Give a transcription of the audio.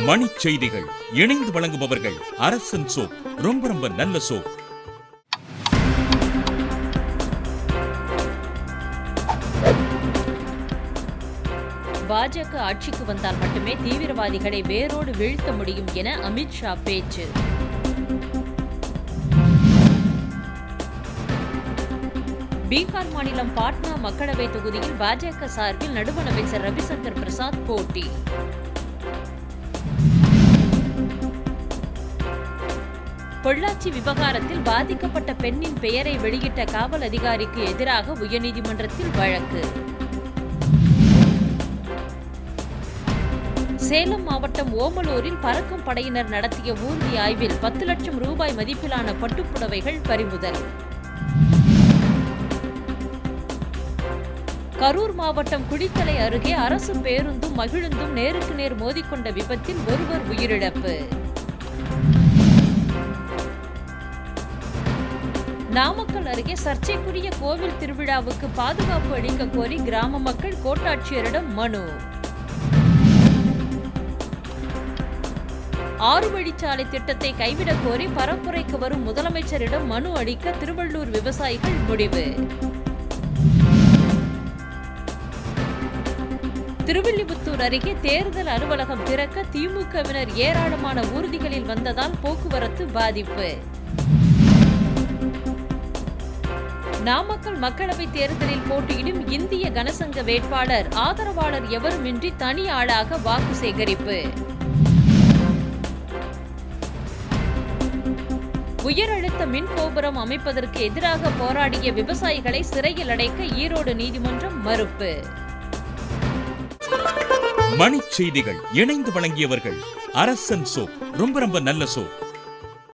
மணிச் செய்திகள் இணைந்து வழங்குபவர்கள் அரசன் சோப். ரொம்ப நல்ல சோப். பாஜக ஆட்சிக்கு வந்தால் மட்டுமே தீவிரவாதிகளை வேரோடு வீழ்த்த முடியும் என அமித்ஷா பேச்சு. பீகார் மாநிலம் பாட்னா மக்களவை தொகுதியில் பாஜக சார்பில் நடுவண் அமைச்சர் ரவிசங்கர் பிரசாத் போட்டி. பொள்ளாச்சி விவகாரத்தில் பாதிக்கப்பட்ட பெண்ணின் பெயரை வெளியிட்ட காவல் அதிகாரிக்கு எதிராக உயர்நீதிமன்றத்தில் வழக்கு. சேலம் மாவட்டம் ஓமலூரில் பறக்கும் படையினர் நடத்திய ஊர்தி ஆய்வில் 10 லட்சம் ரூபாய் மதிப்பிலான பட்டுப்புடவைகள் பறிமுதல். கரூர் மாவட்டம் குடித்தலை அருகே அரசு பேருந்தும் மகிழுந்தும் நேருக்கு நேர் மோதிக்கொண்ட விபத்தில் ஒருவர் உயிரிழப்பு. நாமக்கல் அருகே சர்ச்சைக்குரிய கோவில் திருவிழாவுக்கு பாதுகாப்பு அளிக்க கோரி கிராம மக்கள் கோட்டாட்சியரிடம் மனு. 6 வழிச்சாலை திட்டத்தை கைவிடக் கோரி பரப்புரைக்கு வரும் முதலமைச்சரிடம் மனு அளிக்க திருவள்ளூர் விவசாயிகள் முடிவு. திருவில்லிபுத்தூர் அருகே தேர்தல் அலுவலகம் திறக்க திமுகவினர் ஏராளமான ஊர்திகளில் வந்ததால் போக்குவரத்து பாதிப்பு. நாமக்கல் மக்களவை தேர்தலில் போட்டியிடும் இந்திய கனசங்க வேட்பாளர் ஆதரவாளர் எவருமின்றி தனி ஆளாக வாக்கு சேகரிப்பு. உயரழுத்த மின் கோபுரம் அமைப்பதற்கு எதிராக போராடிய விவசாயிகளை சிறையில் அடைக்க ஈரோடு நீதிமன்றம் மறுப்பு. மணிச் செய்திகள் இணைந்து வழங்கியவர்கள் அரசன் சோப். ரொம்ப நல்ல சோப்.